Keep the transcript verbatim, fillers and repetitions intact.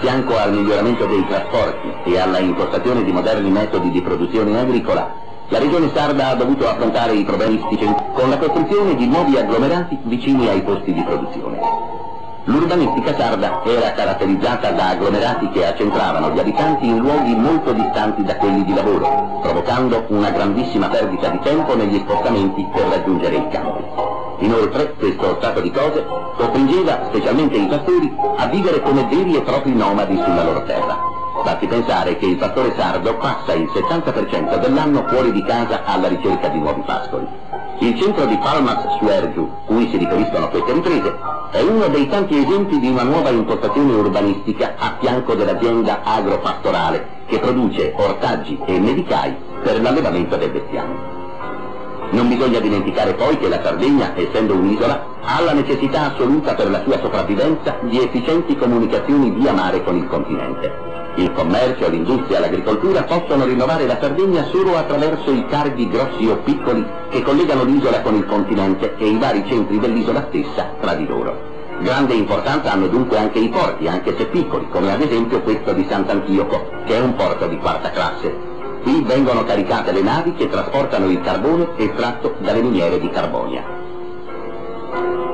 fianco al miglioramento dei trasporti e alla impostazione di moderni metodi di produzione agricola, la Regione Sarda ha dovuto affrontare i problemi con la costruzione di nuovi agglomerati vicini ai posti di produzione. L'urbanistica sarda era caratterizzata da agglomerati che accentravano gli abitanti in luoghi molto distanti da quelli di lavoro, provocando una grandissima perdita di tempo negli spostamenti per raggiungere i campi. Inoltre, questo stato di cose costringeva specialmente i pastori a vivere come veri e propri nomadi sulla loro terra. Basti pensare che il pastore sardo passa il settanta per cento dell'anno fuori di casa alla ricerca di nuovi pascoli. Il centro di Palmas Suergiu, cui si riferiscono queste riprese, è uno dei tanti esempi di una nuova impostazione urbanistica a fianco dell'azienda agropastorale che produce ortaggi e medicai per l'allevamento del bestiame. Non bisogna dimenticare poi che la Sardegna, essendo un'isola, ha la necessità assoluta per la sua sopravvivenza di efficienti comunicazioni via mare con il continente. Il commercio, l'industria e l'agricoltura possono rinnovare la Sardegna solo attraverso i carghi grossi o piccoli che collegano l'isola con il continente e i vari centri dell'isola stessa tra di loro. Grande importanza hanno dunque anche i porti, anche se piccoli, come ad esempio questo di Sant'Antioco, che è un porto di quarta classe. Qui vengono caricate le navi che trasportano il carbone estratto dalle miniere di Carbonia.